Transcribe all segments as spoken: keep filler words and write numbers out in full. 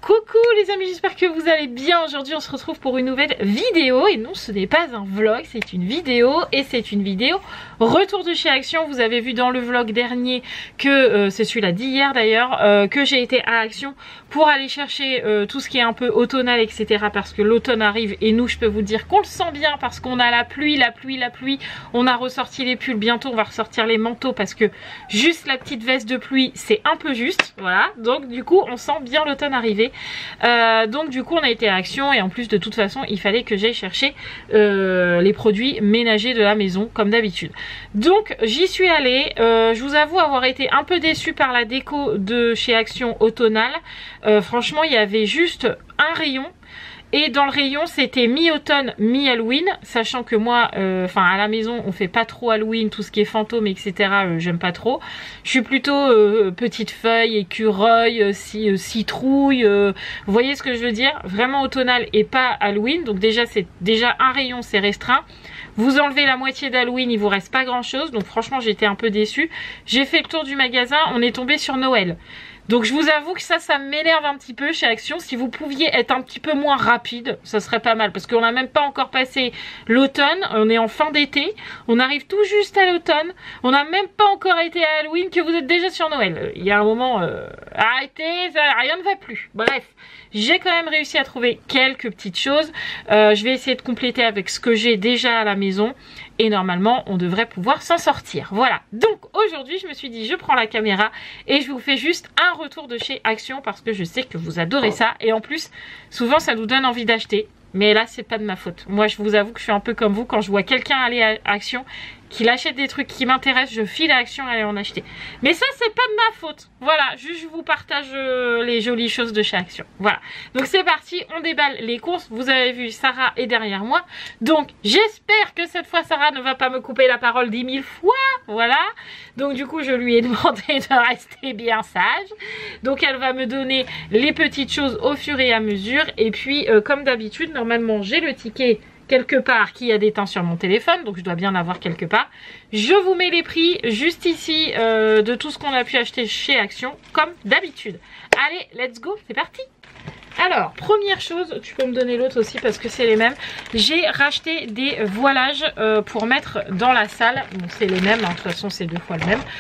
Coucou les amis, j'espère que vous allez bien. Aujourd'hui on se retrouve pour une nouvelle vidéo. Et non, ce n'est pas un vlog, c'est une vidéo. Et c'est une vidéo retour de chez Action. Vous avez vu dans le vlog dernier que, euh, c'est celui-là d'hier d'ailleurs, euh, que j'ai été à Action pour aller chercher euh, tout ce qui est un peu automnal, et cetera. Parce que l'automne arrive et nous, je peux vous dire qu'on le sent bien parce qu'on a la pluie, la pluie, la pluie. On a ressorti les pulls, bientôt on va ressortir les manteaux parce que juste la petite veste de pluie c'est un peu juste. Voilà, donc du coup on sent bien l'automne arriver. Euh, donc du coup on a été à Action et en plus de toute façon il fallait que j'aille chercher euh, les produits ménagers de la maison comme d'habitude. Donc j'y suis allée. Euh, je vous avoue avoir été un peu déçue par la déco de chez Action automnale. Euh, franchement il y avait juste un rayon. Et dans le rayon c'était mi-automne, mi-Halloween, sachant que moi, enfin euh, à la maison on fait pas trop Halloween, tout ce qui est fantôme, et cetera. Euh, J'aime pas trop. Je suis plutôt euh, petite feuille, écureuil, euh, ci, euh, citrouille. Euh, vous voyez ce que je veux dire? Vraiment automnal et pas Halloween. Donc déjà c'est déjà un rayon, c'est restreint. Vous enlevez la moitié d'Halloween, il vous reste pas grand chose. Donc franchement j'étais un peu déçue. J'ai fait le tour du magasin, on est tombé sur Noël. Donc je vous avoue que ça, ça m'énerve un petit peu chez Action. Si vous pouviez être un petit peu moins rapide, ça serait pas mal. Parce qu'on n'a même pas encore passé l'automne. On est en fin d'été. On arrive tout juste à l'automne. On n'a même pas encore été à Halloween que vous êtes déjà sur Noël. Il y a un moment, euh, arrêtez, ça, rien ne va plus. Bref, j'ai quand même réussi à trouver quelques petites choses. Euh, je vais essayer de compléter avec ce que j'ai déjà à la maison. Et normalement, on devrait pouvoir s'en sortir. Voilà. Donc aujourd'hui, je me suis dit, je prends la caméra et je vous fais juste un retour de chez Action parce que je sais que vous adorez ça. Et en plus, souvent, ça nous donne envie d'acheter. Mais là, c'est pas de ma faute. Moi, je vous avoue que je suis un peu comme vous. Quand je vois quelqu'un aller à Action, qu'il achète des trucs qui m'intéressent, je file à Action et aller en acheter. Mais ça, c'est pas de ma faute. Voilà, juste je vous partage euh, les jolies choses de chez Action. Voilà. Donc c'est parti, on déballe les courses. Vous avez vu, Sarah est derrière moi. Donc j'espère que cette fois, Sarah ne va pas me couper la parole dix mille fois. Voilà. Donc du coup, je lui ai demandé de rester bien sage. Donc elle va me donner les petites choses au fur et à mesure. Et puis, euh, comme d'habitude, normalement, j'ai le ticket quelque part qui a des teints sur mon téléphone, donc je dois bien avoir quelque part. Je vous mets les prix juste ici euh, de tout ce qu'on a pu acheter chez Action, comme d'habitude. Allez, let's go, c'est parti! Alors, première chose, tu peux me donner l'autre aussi parce que c'est les mêmes. J'ai racheté des voilages euh, pour mettre dans la salle. Bon, c'est les mêmes, hein, de toute façon c'est deux fois le même.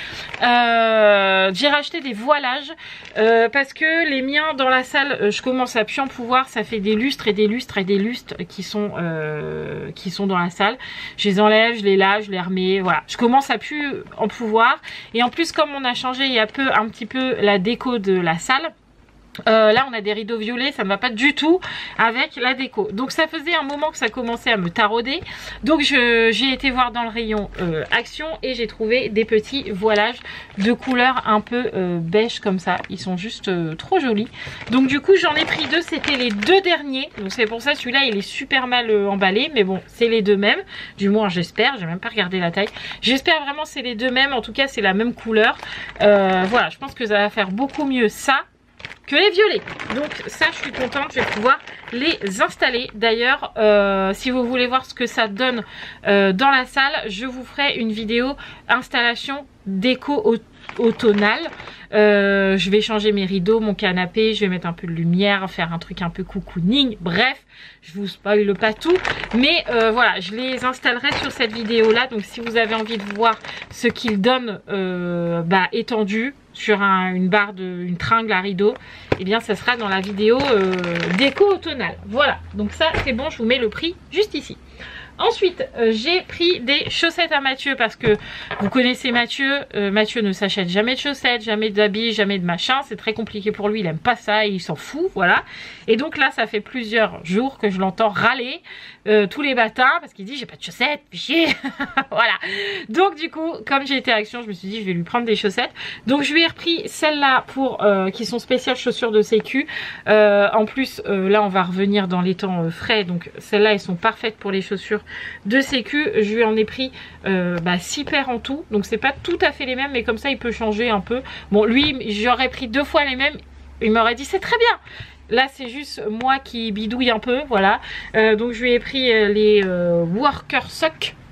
Euh, J'ai racheté des voilages euh, parce que les miens dans la salle, euh, je commence à plus en pouvoir. Ça fait des lustres et des lustres et des lustres qui sont, euh, qui sont dans la salle. Je les enlève, je les lave, je les remets. Voilà, je commence à plus en pouvoir. Et en plus, comme on a changé il y a peu un petit peu la déco de la salle, Euh, là on a des rideaux violets, ça ne va pas du tout avec la déco. Donc ça faisait un moment que ça commençait à me tarauder. Donc j'ai été voir dans le rayon euh, Action et j'ai trouvé des petits voilages de couleur un peu euh, beige comme ça. Ils sont juste euh, trop jolis. Donc du coup j'en ai pris deux, c'était les deux derniers. Donc c'est pour ça celui-là il est super mal euh, emballé. Mais bon c'est les deux mêmes. Du moins j'espère, j'ai même pas regardé la taille. J'espère vraiment c'est les deux mêmes. En tout cas c'est la même couleur. euh, Voilà, je pense que ça va faire beaucoup mieux ça que les violets. Donc ça je suis contente, je vais pouvoir les installer. D'ailleurs euh, si vous voulez voir ce que ça donne euh, dans la salle, je vous ferai une vidéo installation déco automnale. Euh, je vais changer mes rideaux, mon canapé, je vais mettre un peu de lumière, faire un truc un peu cocooning. Bref, je vous spoile pas tout, mais euh, voilà, je les installerai sur cette vidéo là. Donc si vous avez envie de voir ce qu'ils donnent euh, bah, étendu sur un, une barre de une tringle à rideau, et eh bien ça sera dans la vidéo euh, déco automnale. Voilà, donc ça c'est bon, je vous mets le prix juste ici. Ensuite, euh, j'ai pris des chaussettes à Mathieu parce que vous connaissez Mathieu. Euh, Mathieu ne s'achète jamais de chaussettes, jamais d'habits, jamais de machin. C'est très compliqué pour lui, il aime pas ça et il s'en fout, voilà. Et donc là, ça fait plusieurs jours que je l'entends râler euh, tous les matins parce qu'il dit j'ai pas de chaussettes, chier. Voilà. Donc du coup, comme j'ai été à Action, je me suis dit je vais lui prendre des chaussettes. Donc je lui ai repris celles-là pour euh, qui sont spéciales chaussures de sécu. Euh, en plus, euh, là on va revenir dans les temps euh, frais. Donc celles-là, elles sont parfaites pour les chaussures de sécu. Je lui en ai pris euh, bah, six paires en tout. Donc c'est pas tout à fait les mêmes, mais comme ça il peut changer un peu. Bon, lui, j'aurais pris deux fois les mêmes. Il m'aurait dit c'est très bien. Là c'est juste moi qui bidouille un peu, voilà. Euh, donc je lui ai pris euh, les euh, Worker Sock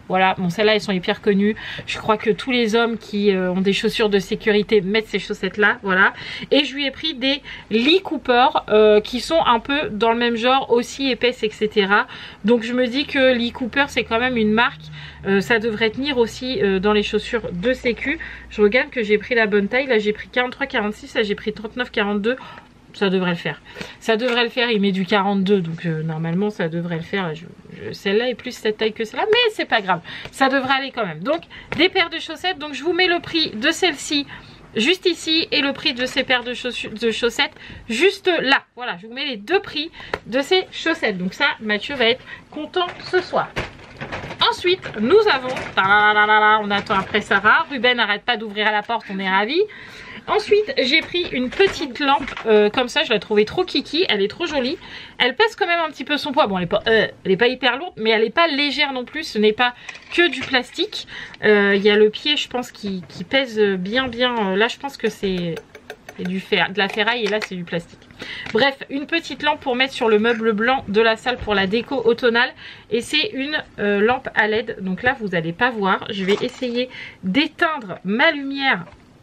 Voilà, bon celles-là elles sont hyper connues. Je crois que tous les hommes qui euh, ont des chaussures de sécurité mettent ces chaussettes-là, voilà. Et je lui ai pris des Lee Cooper euh, qui sont un peu dans le même genre, aussi épaisses, et cetera. Donc je me dis que Lee Cooper c'est quand même une marque, euh, ça devrait tenir aussi euh, dans les chaussures de sécu. Je regarde que j'ai pris la bonne taille, là j'ai pris quarante-trois quarante-six, là j'ai pris trente-neuf quarante-deux. Ça devrait le faire. Ça devrait le faire. Il met du quarante-deux. Donc euh, normalement ça devrait le faire. Celle-là est plus cette taille que celle-là. Mais c'est pas grave. Ça devrait aller quand même. Donc des paires de chaussettes. Donc je vous mets le prix de celle-ci juste ici. Et le prix de ces paires de, de chaussettes juste là. Voilà. Je vous mets les deux prix de ces chaussettes. Donc ça Mathieu va être content ce soir. Ensuite nous avons. On attend après Sarah. Ruben n'arrête pas d'ouvrir la porte. On est ravis. Ensuite, j'ai pris une petite lampe euh, comme ça, je la trouvais trop kiki, elle est trop jolie. Elle pèse quand même un petit peu son poids. Bon, elle n'est pas, euh, elle est pas hyper lourde, mais elle n'est pas légère non plus. Ce n'est pas que du plastique. Il euh, y a le pied, je pense, qui, qui pèse bien, bien. Là, je pense que c'est du fer, de la ferraille et là, c'est du plastique. Bref, une petite lampe pour mettre sur le meuble blanc de la salle pour la déco automnale. Et c'est une euh, lampe à L E D. Donc là, vous n'allez pas voir. Je vais essayer d'éteindre ma lumière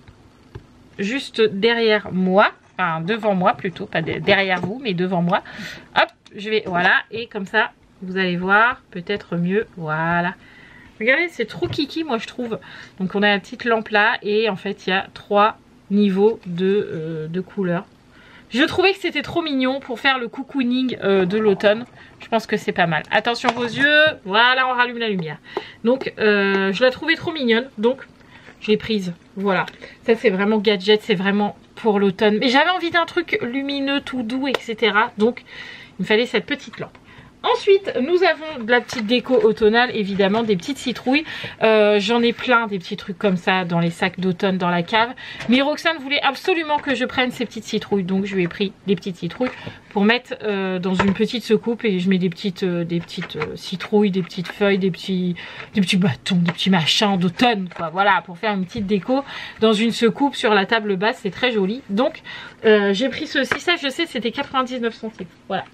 juste derrière moi, enfin devant moi plutôt, pas derrière vous mais devant moi. Hop, je vais, voilà, et comme ça vous allez voir peut-être mieux, voilà. Regardez, c'est trop kiki moi je trouve. Donc on a la petite lampe là et en fait il y a trois niveaux de, euh, de couleurs. Je trouvais que c'était trop mignon pour faire le cocooning euh, de l'automne. Je pense que c'est pas mal. Attention vos yeux, voilà, on rallume la lumière. Donc euh, je la trouvais trop mignonne, donc je l'ai prise, voilà. Ça c'est vraiment gadget, c'est vraiment pour l'automne. Mais j'avais envie d'un truc lumineux, tout doux, et cetera. Donc il me fallait cette petite lampe. Ensuite, nous avons de la petite déco automnale, évidemment, des petites citrouilles. Euh, J'en ai plein des petits trucs comme ça dans les sacs d'automne dans la cave. Mais Roxane voulait absolument que je prenne ces petites citrouilles. Donc je lui ai pris des petites citrouilles pour mettre euh, dans une petite secoupe. Et je mets des petites, euh, des petites euh, citrouilles, des petites feuilles, des petits, des petits bâtons, des petits machins d'automne, quoi. Voilà, pour faire une petite déco dans une secoupe sur la table basse. C'est très joli. Donc euh, j'ai pris ceci. Ça, je sais, c'était quatre-vingt-dix-neuf centimes. Voilà.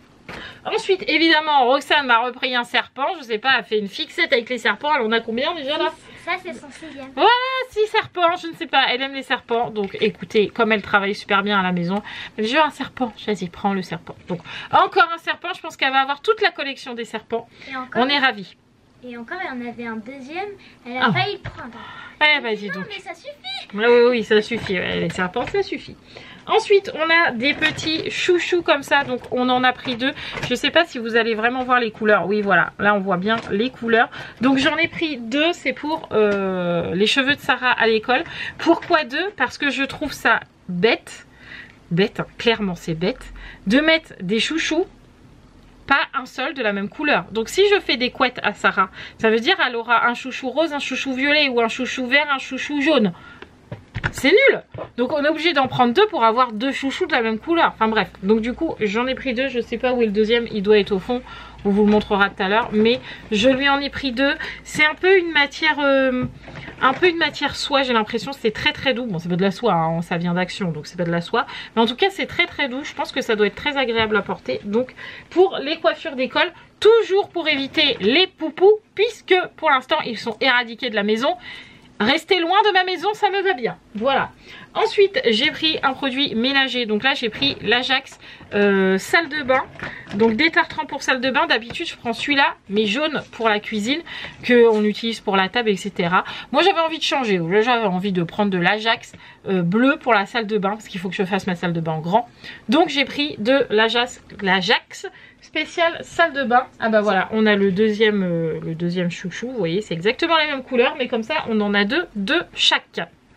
Ensuite, évidemment, Roxane m'a repris un serpent. Je sais pas, elle fait une fixette avec les serpents. Elle en a combien déjà là? Ça, c'est son sixième. Voilà, six serpents. Je ne sais pas, elle aime les serpents. Donc écoutez, comme elle travaille super bien à la maison, elle dit, je veux un serpent. Vas-y, prends le serpent. Donc encore un serpent. Je pense qu'elle va avoir toute la collection des serpents. Et encore, on est ravis. Et encore, elle en avait un deuxième. Elle a oh. failli le prendre. Ouais, vas-y donc. Mais ça suffit. Oui, oui, oui, ça suffit. Ouais, les serpents, ça suffit. Ensuite, on a des petits chouchous comme ça. Donc, on en a pris deux. Je sais pas si vous allez vraiment voir les couleurs. Oui, voilà. Là, on voit bien les couleurs. Donc, j'en ai pris deux. C'est pour euh, les cheveux de Sarah à l'école. Pourquoi deux? Parce que je trouve ça bête. Bête, hein. Clairement, c'est bête. De mettre des chouchous, pas un seul de la même couleur. Donc, si je fais des couettes à Sarah, ça veut dire elle aura un chouchou rose, un chouchou violet ou un chouchou vert, un chouchou jaune. C'est nul. Donc on est obligé d'en prendre deux pour avoir deux chouchous de la même couleur. Enfin bref, donc du coup j'en ai pris deux. Je sais pas où est le deuxième, il doit être au fond. On vous le montrera tout à l'heure. Mais je lui en ai pris deux. C'est un peu une matière euh, un peu une matière soie, j'ai l'impression. C'est très très doux. Bon, c'est pas de la soie, hein, ça vient d'Action, donc c'est pas de la soie. Mais en tout cas c'est très très doux. Je pense que ça doit être très agréable à porter. Donc pour les coiffures d'école, toujours pour éviter les poupous, puisque pour l'instant ils sont éradiqués de la maison. Rester loin de ma maison, ça me va bien. Voilà. Ensuite, j'ai pris un produit ménager. Donc là, j'ai pris l'Ajax euh, salle de bain. Donc des tartrans pour salle de bain. D'habitude, je prends celui-là, mais jaune pour la cuisine, qu'on utilise pour la table, et cetera. Moi, j'avais envie de changer. J'avais envie de prendre de l'Ajax euh, bleu pour la salle de bain, parce qu'il faut que je fasse ma salle de bain en grand. Donc j'ai pris de l'Ajax spécial salle de bain. Ah bah voilà, on a le deuxième, euh, le deuxième chouchou. Vous voyez, c'est exactement la même couleur, mais comme ça, on en a deux de chaque.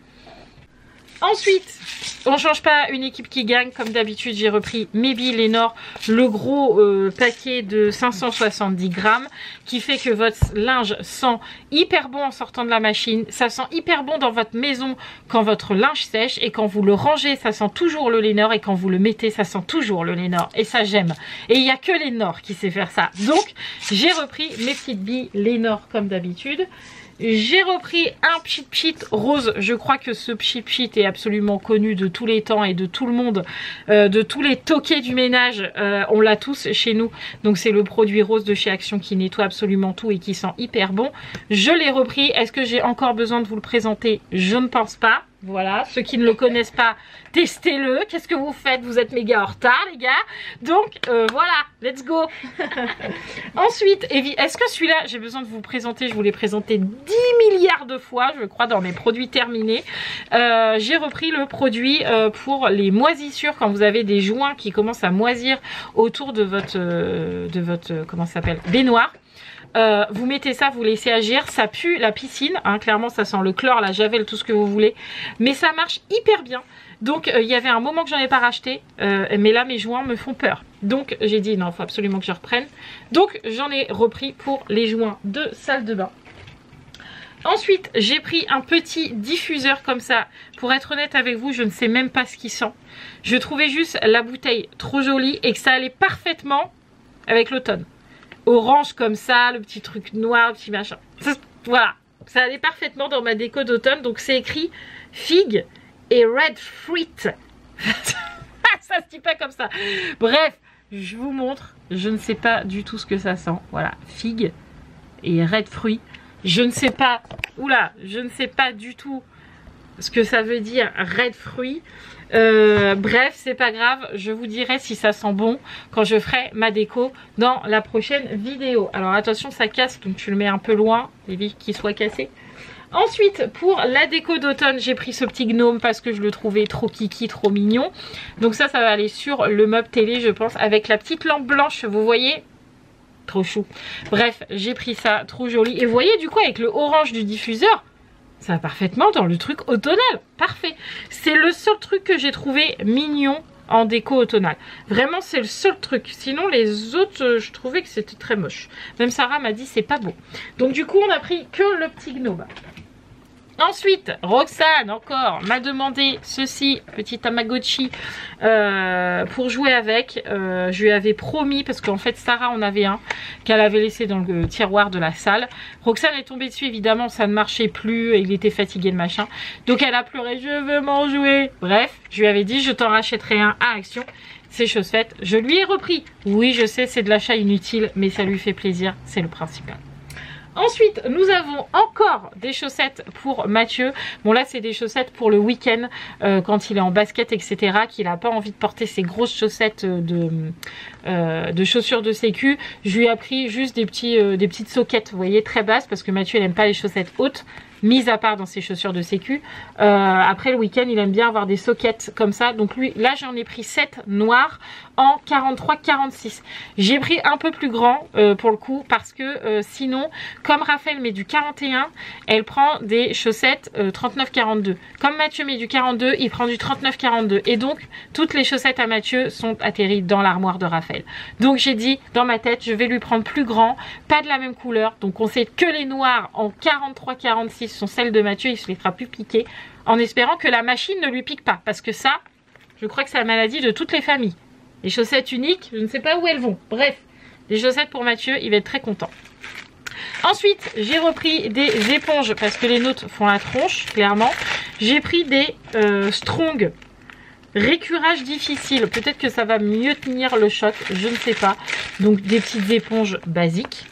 Ensuite, on change pas une équipe qui gagne. Comme d'habitude, j'ai repris Maybe Lénore, le gros euh, paquet de cinq cent soixante-dix grammes, qui fait que votre linge sent hyper bon en sortant de la machine. Ça sent hyper bon dans votre maison quand votre linge sèche, et quand vous le rangez, ça sent toujours le Lénore, et quand vous le mettez, ça sent toujours le Lénore. Et ça, j'aime. Et il n'y a que Lénore qui sait faire ça. Donc, j'ai repris mes petites billes Lénore comme d'habitude. J'ai repris un Pchit Pchit rose. Je crois que ce Pchit Pchit est absolument connu de tous les temps et de tout le monde, euh, de tous les toqués du ménage. Euh, on l'a tous chez nous. Donc c'est le produit rose de chez Action qui nettoie absolument tout et qui sent hyper bon. Je l'ai repris. Est-ce que j'ai encore besoin de vous le présenter? Je ne pense pas. Voilà, ceux qui ne le connaissent pas, testez-le. Qu'est-ce que vous faites? Vous êtes méga en retard, les gars. Donc, euh, voilà, let's go. Ensuite, est-ce que celui-là, j'ai besoin de vous présenter? Je vous l'ai présenté dix milliards de fois, je crois, dans mes produits terminés. Euh, j'ai repris le produit euh, pour les moisissures, quand vous avez des joints qui commencent à moisir autour de votre, euh, de votre euh, comment ça s'appelle, baignoire. Euh, vous mettez ça, vous laissez agir, ça pue la piscine, hein, clairement ça sent le chlore, la javel, tout ce que vous voulez, mais ça marche hyper bien. Donc euh, il y avait un moment que j'en ai pas racheté, euh, mais là mes joints me font peur. Donc j'ai dit non, il faut absolument que je reprenne. Donc j'en ai repris pour les joints de salle de bain. Ensuite j'ai pris un petit diffuseur comme ça. Pour être honnête avec vous, je ne sais même pas ce qu'il sent. Je trouvais juste la bouteille trop jolie et que ça allait parfaitement avec l'automne. Orange comme ça, le petit truc noir, le petit machin. Ça, voilà, ça allait parfaitement dans ma déco d'automne. Donc c'est écrit figue et red fruit. Ça se dit pas comme ça. Bref, je vous montre. Je ne sais pas du tout ce que ça sent. Voilà, figue et red fruit. Je ne sais pas. Oula, je ne sais pas du tout ce que ça veut dire red fruit. Euh, bref, c'est pas grave, je vous dirai si ça sent bon quand je ferai ma déco dans la prochaine vidéo. Alors attention, ça casse, donc tu le mets un peu loin, évite qu'il soit cassé. Ensuite, pour la déco d'automne, j'ai pris ce petit gnome parce que je le trouvais trop kiki, trop mignon. Donc ça, ça va aller sur le meuble télé, je pense, avec la petite lampe blanche, vous voyez, trop chou. Bref, j'ai pris ça, trop joli. Et vous voyez, du coup, avec le orange du diffuseur, ça va parfaitement dans le truc automnal. Parfait. C'est le seul truc que j'ai trouvé mignon en déco automnale. Vraiment, c'est le seul truc. Sinon, les autres, euh, je trouvais que c'était très moche. Même Sarah m'a dit c'est pas beau. Donc du coup, on a pris que le petit gnome. Ensuite, Roxane encore m'a demandé ceci, petit Tamagotchi, euh, pour jouer avec. Euh, je lui avais promis, parce qu'en fait Sarah en avait un qu'elle avait laissé dans le tiroir de la salle. Roxane est tombée dessus, évidemment ça ne marchait plus, et il était fatigué le machin. Donc elle a pleuré, je veux m'en jouer. Bref, je lui avais dit je t'en rachèterai un à Action. C'est chose faite, je lui ai repris. Oui, je sais, c'est de l'achat inutile, mais ça lui fait plaisir, c'est le principal. Ensuite, nous avons encore des chaussettes pour Mathieu. Bon là, c'est des chaussettes pour le week-end, euh, quand il est en basket, et cetera. Qu'il n'a pas envie de porter ses grosses chaussettes de, euh, de chaussures de sécu. Je lui ai pris juste des, petits, euh, des petites soquettes, vous voyez, très basses, parce que Mathieu, il n'aime pas les chaussettes hautes, mis à part dans ses chaussures de sécu. Euh, après le week-end, il aime bien avoir des soquettes comme ça. Donc lui, là, j'en ai pris sept noires en quarante-trois quarante-six. J'ai pris un peu plus grand euh, pour le coup, parce que euh, sinon, comme Raphaël met du quarante et un, elle prend des chaussettes euh, trente-neuf quarante-deux. Comme Mathieu met du quarante-deux, il prend du trente-neuf quarante-deux. Et donc, toutes les chaussettes à Mathieu sont atterries dans l'armoire de Raphaël. Donc j'ai dit, dans ma tête, je vais lui prendre plus grand, pas de la même couleur. Donc on sait que les noirs en quarante-trois quarante-six sont celles de Mathieu, il se les fera plus piquer, en espérant que la machine ne lui pique pas. Parce que ça, je crois que c'est la maladie de toutes les familles. Les chaussettes uniques, je ne sais pas où elles vont. Bref, les chaussettes pour Mathieu, il va être très content. Ensuite, j'ai repris des éponges parce que les nôtres font la tronche, clairement. J'ai pris des euh, Strong récurage difficile. Peut-être que ça va mieux tenir le choc, je ne sais pas. Donc des petites éponges basiques.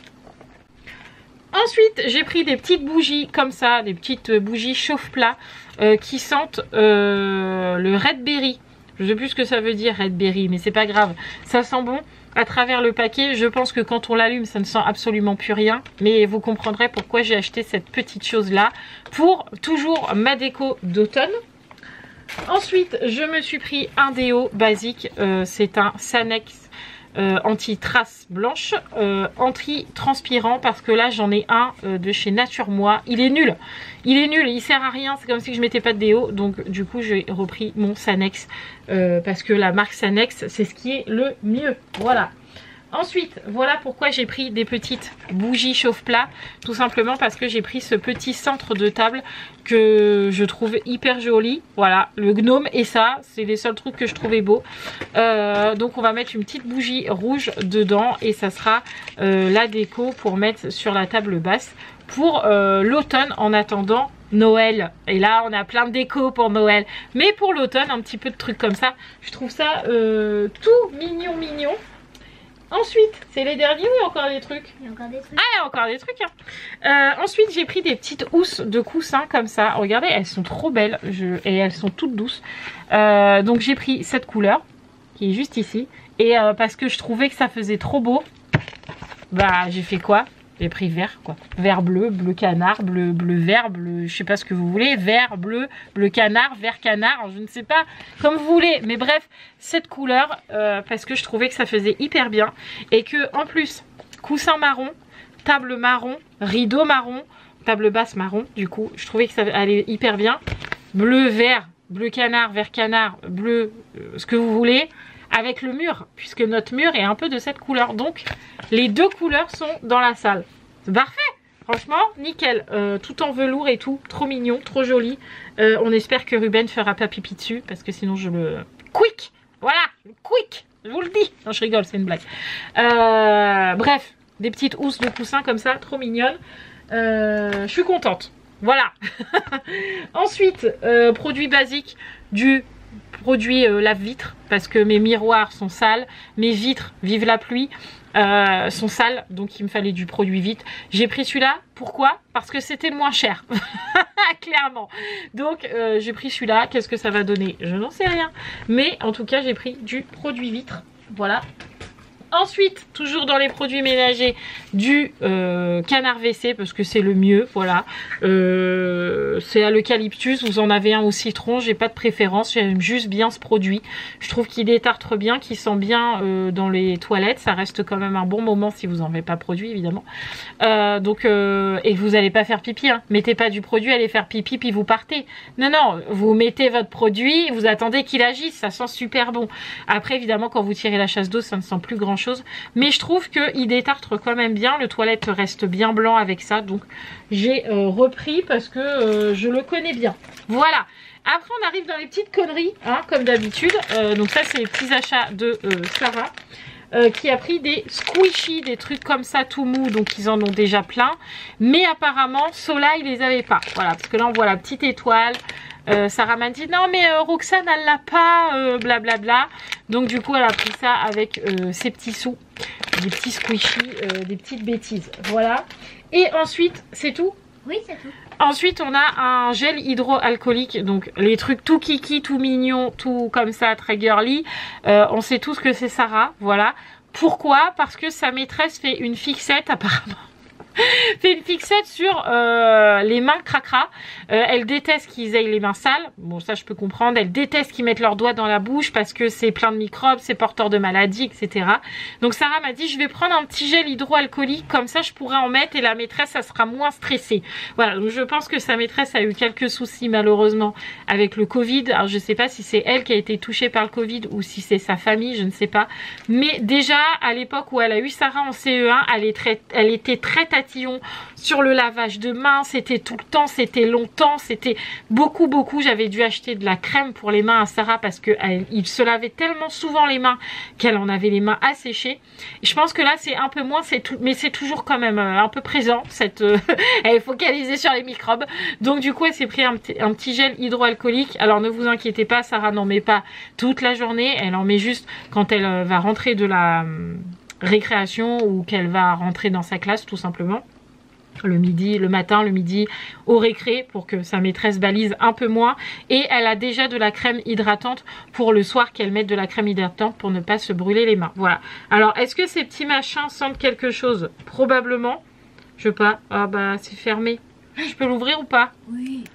Ensuite, j'ai pris des petites bougies comme ça, des petites bougies chauffe-plat euh, qui sentent euh, le Red Berry. Je ne sais plus ce que ça veut dire Red Berry, mais c'est pas grave. Ça sent bon à travers le paquet. Je pense que quand on l'allume, ça ne sent absolument plus rien. Mais vous comprendrez pourquoi j'ai acheté cette petite chose-là pour toujours ma déco d'automne. Ensuite, je me suis pris un déo basique. Euh, c'est un Sanex Euh, anti-trace blanche, euh, anti-transpirant, parce que là j'en ai un euh, de chez Nature Moi. Il est nul, il est nul, il sert à rien, c'est comme si je mettais pas de déo. Donc du coup j'ai repris mon Sanex euh, parce que la marque Sanex c'est ce qui est le mieux. Voilà. Ensuite, voilà pourquoi j'ai pris des petites bougies chauffe-plat. Tout simplement parce que j'ai pris ce petit centre de table que je trouve hyper joli. Voilà, le gnome et ça, c'est les seuls trucs que je trouvais beaux. Euh, donc on va mettre une petite bougie rouge dedans et ça sera euh, la déco pour mettre sur la table basse pour euh, l'automne en attendant Noël. Et là on a plein de déco pour Noël, mais pour l'automne un petit peu de trucs comme ça. Je trouve ça euh, tout mignon mignon. Ensuite, c'est les derniers ou il y a encore des trucs? Il y a encore des trucs. Ah, il y a encore des trucs. Hein. Euh, ensuite, j'ai pris des petites housses de coussins comme ça. Regardez, elles sont trop belles je... et elles sont toutes douces. Euh, donc, j'ai pris cette couleur qui est juste ici. Et euh, parce que je trouvais que ça faisait trop beau, bah j'ai fait quoi? J'ai pris vert quoi. Vert bleu, bleu canard, bleu, bleu vert, bleu, je sais pas ce que vous voulez. Vert, bleu, bleu canard, vert canard, je ne sais pas, comme vous voulez. Mais bref, cette couleur, euh, parce que je trouvais que ça faisait hyper bien. Et que en plus, coussin marron, table marron, rideau marron, table basse marron. Du coup, je trouvais que ça allait hyper bien. Bleu, vert, bleu canard, vert canard, bleu, euh, ce que vous voulez. Avec le mur, puisque notre mur est un peu de cette couleur. Donc, les deux couleurs sont dans la salle. C'est parfait. Franchement, nickel. Euh, tout en velours et tout. Trop mignon, trop joli. Euh, on espère que Ruben fera pas pipi dessus, parce que sinon je le... Quick. Voilà, quick. Je vous le dis. Non, je rigole, c'est une blague. Euh, bref, des petites housses de coussins comme ça, trop mignonnes. Euh, je suis contente. Voilà. Ensuite, euh, produit basique du... produit euh, lave-vitre parce que mes miroirs sont sales, mes vitres, vive la pluie, euh, sont sales, donc il me fallait du produit vitre. J'ai pris celui-là, pourquoi? Parce que c'était le moins cher, clairement. Donc euh, j'ai pris celui-là, qu'est-ce que ça va donner? Je n'en sais rien, mais en tout cas j'ai pris du produit vitre, voilà. Ensuite, toujours dans les produits ménagers, du euh, canard W C parce que c'est le mieux, voilà. Euh, c'est à l'eucalyptus, vous en avez un au citron, j'ai pas de préférence, j'aime juste bien ce produit. Je trouve qu'il détartre bien, qu'il sent bien euh, dans les toilettes, ça reste quand même un bon moment si vous en avez pas produit évidemment. Euh, donc, euh, et vous allez pas faire pipi, hein. Mettez pas du produit, allez faire pipi puis vous partez. Non, non, vous mettez votre produit, vous attendez qu'il agisse, ça sent super bon. Après évidemment quand vous tirez la chasse d'eau, ça ne sent plus grand chose. Mais je trouve qu'il détartre quand même bien. Le toilette reste bien blanc avec ça. Donc j'ai euh, repris parce que euh, je le connais bien. Voilà. Après on arrive dans les petites conneries, hein, comme d'habitude. Euh, donc ça c'est les petits achats de euh, Sarah. Euh, qui a pris des squishy, des trucs comme ça tout mou, donc ils en ont déjà plein. Mais apparemment Sola il les avait pas. Voilà, parce que là on voit la petite étoile. Euh, Sarah m'a dit non mais euh, Roxane elle l'a pas, euh, blablabla. Donc du coup elle a pris ça avec euh, ses petits sous, des petits squishy, euh, des petites bêtises. Voilà. Et ensuite c'est tout. Oui c'est tout. Ensuite on a un gel hydroalcoolique, donc les trucs tout kiki, tout mignon, tout comme ça, très girly. Euh, on sait tous que c'est Sarah, voilà. Pourquoi? Parce que sa maîtresse fait une fixette apparemment. fait une fixette sur euh, les mains cracra. Euh, elle déteste qu'ils aient les mains sales. Bon, ça je peux comprendre. Elle déteste qu'ils mettent leurs doigts dans la bouche parce que c'est plein de microbes, c'est porteur de maladies, et cetera. Donc Sarah m'a dit je vais prendre un petit gel hydroalcoolique, comme ça je pourrais en mettre et la maîtresse ça sera moins stressée. Voilà, donc je pense que sa maîtresse a eu quelques soucis malheureusement avec le Covid. Alors je sais pas si c'est elle qui a été touchée par le Covid ou si c'est sa famille, je ne sais pas. Mais déjà à l'époque où elle a eu Sarah en C E un, elle, est très, elle était très tatillon sur le lavage de mains, c'était tout le temps, c'était longtemps, c'était beaucoup beaucoup. J'avais dû acheter de la crème pour les mains à Sarah parce que elle, il se lavait tellement souvent les mains qu'elle en avait les mains asséchées. Et je pense que là c'est un peu moins, c'est tout, mais c'est toujours quand même euh, un peu présent cette euh, elle est focalisée sur les microbes. Donc du coup elle s'est pris un, un petit gel hydroalcoolique. Alors ne vous inquiétez pas, Sarah n'en met pas toute la journée, elle en met juste quand elle euh, va rentrer de la euh, récréation ou qu'elle va rentrer dans sa classe tout simplement. Le midi, le matin, le midi au récré pour que sa maîtresse balise un peu moins. Et elle a déjà de la crème hydratante pour le soir qu'elle mette de la crème hydratante pour ne pas se brûler les mains. Voilà. Alors est-ce que ces petits machins sentent quelque chose? Probablement. Je sais pas. Ah bah c'est fermé. Je peux l'ouvrir ou pas? Oui.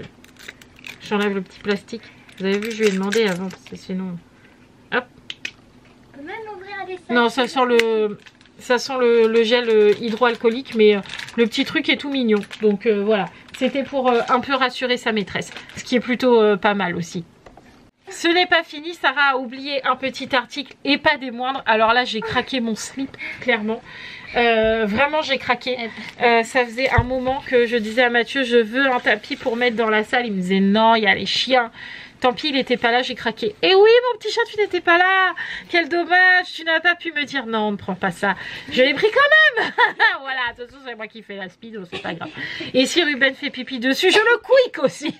J'enlève le petit plastique. Vous avez vu, je lui ai demandé avant parce que sinon... Hop. On peut même l'ouvrir à des sacs. Non, ça sent le... Ça sent le, le gel hydroalcoolique, mais euh, le petit truc est tout mignon. Donc euh, voilà, c'était pour euh, un peu rassurer sa maîtresse. Ce qui est plutôt euh, pas mal aussi. ce n'est pas fini. Sarah a oublié un petit article et pas des moindres. Alors là, j'ai craqué mon slip, clairement. Euh, vraiment, j'ai craqué. Euh, ça faisait un moment que je disais à Mathieu, je veux un tapis pour mettre dans la salle. Il me disait non, il y a les chiens. Tant pis, il n'était pas là, j'ai craqué. Et oui, mon petit chat, tu n'étais pas là. Quel dommage, tu n'as pas pu me dire non, on ne prend pas ça. Je l'ai pris quand même. Voilà, de toute façon, c'est moi qui fais la speed, c'est pas grave. Et si Ruben fait pipi dessus, je le quick aussi.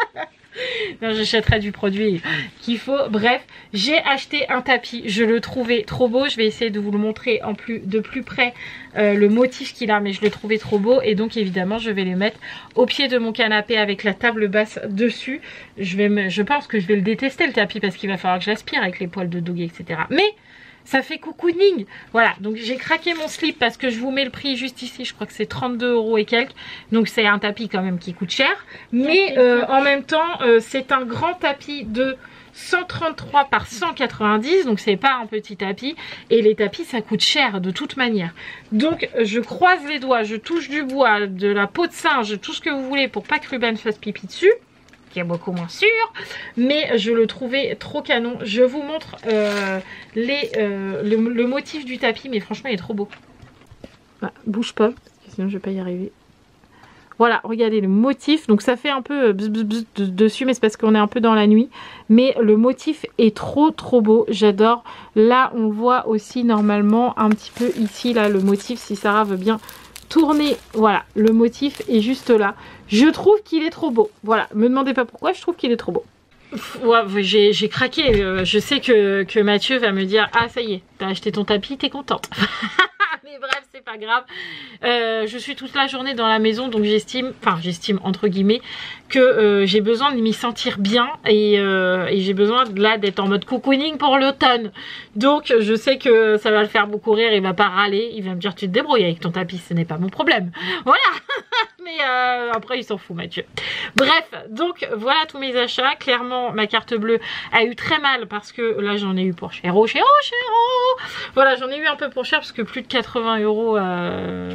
Non, j'achèterai du produit qu'il faut. Bref, j'ai acheté un tapis. Je le trouvais trop beau. Je vais essayer de vous le montrer en plus, de plus près euh, le motif qu'il a. Mais je le trouvais trop beau. Et donc, évidemment, je vais les mettre au pied de mon canapé avec la table basse dessus. Je, vais me, je pense que je vais le détester, le tapis, parce qu'il va falloir que j'aspire avec les poils de dog, et cetera. Mais ça fait cocooning. Voilà, donc j'ai craqué mon slip parce que je vous mets le prix juste ici. Je crois que c'est trente-deux euros et quelques. Donc c'est un tapis quand même qui coûte cher. Mais euh, en même temps, euh, c'est un grand tapis de cent trente-trois par cent quatre-vingt-dix. Donc c'est pas un petit tapis. Et les tapis, ça coûte cher de toute manière. Donc je croise les doigts, je touche du bois, de la peau de singe, tout ce que vous voulez pour pas que Ruben fasse pipi dessus, qui est beaucoup moins sûr, mais je le trouvais trop canon. Je vous montre euh, les, euh, le, le motif du tapis, mais franchement il est trop beau. Bah, bouge pas, parce que sinon je vais pas y arriver. Voilà, regardez le motif, donc ça fait un peu bzz bzz bzz dessus, mais c'est parce qu'on est un peu dans la nuit. Mais le motif est trop trop beau, j'adore. Là on voit aussi normalement un petit peu ici, là le motif, si Sarah veut bien tourner, voilà, le motif est juste là. Je trouve qu'il est trop beau. Voilà, me demandez pas pourquoi, je trouve qu'il est trop beau. Ouais, j'ai craqué. Je sais que, que Mathieu va me dire, ah ça y est, t'as acheté ton tapis, t'es contente. Mais bref, c'est pas grave. Euh, je suis toute la journée dans la maison, donc j'estime, enfin j'estime entre guillemets, que euh, j'ai besoin de m'y sentir bien et, euh, et j'ai besoin de, là d'être en mode cocooning pour l'automne. Donc je sais que ça va le faire beaucoup rire, il va pas râler, il va me dire tu te débrouilles avec ton tapis, ce n'est pas mon problème. Voilà. Mais euh, après il s'en fout Mathieu. Bref, donc voilà tous mes achats. Clairement ma carte bleue a eu très mal parce que là j'en ai eu pour cher, oh cher, oh cher, oh. Voilà, j'en ai eu un peu pour cher parce que plus de quatre-vingts euros euh,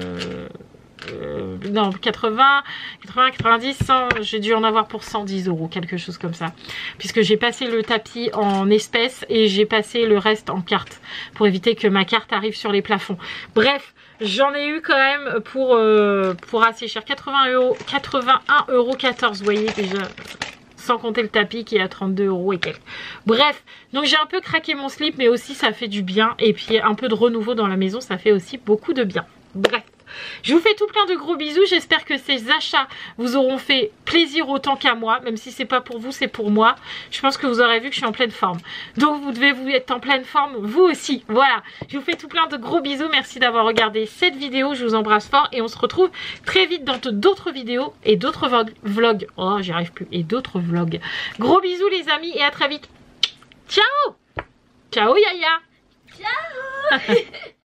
euh, non quatre-vingts, quatre-vingts, quatre-vingt-dix, cent, j'ai dû en avoir pour cent dix euros, quelque chose comme ça, puisque j'ai passé le tapis en espèces et j'ai passé le reste en carte pour éviter que ma carte arrive sur les plafonds. Bref, j'en ai eu quand même pour, euh, pour assez cher, quatre-vingts euros, quatre-vingt-un euros quatorze, vous voyez déjà, sans compter le tapis qui est à trente-deux euros et quelques. Bref, donc j'ai un peu craqué mon slip, mais aussi ça fait du bien. Et puis un peu de renouveau dans la maison, ça fait aussi beaucoup de bien. Bref, je vous fais tout plein de gros bisous. J'espère que ces achats vous auront fait plaisir autant qu'à moi. Même si c'est pas pour vous, c'est pour moi. Je pense que vous aurez vu que je suis en pleine forme. Donc vous devez vous être en pleine forme, vous aussi. Voilà, je vous fais tout plein de gros bisous. Merci d'avoir regardé cette vidéo. Je vous embrasse fort et on se retrouve très vite dans d'autres vidéos et d'autres vlogs. Oh, j'y arrive plus. Et d'autres vlogs. Gros bisous les amis et à très vite. Ciao. Ciao Yaya. Ciao.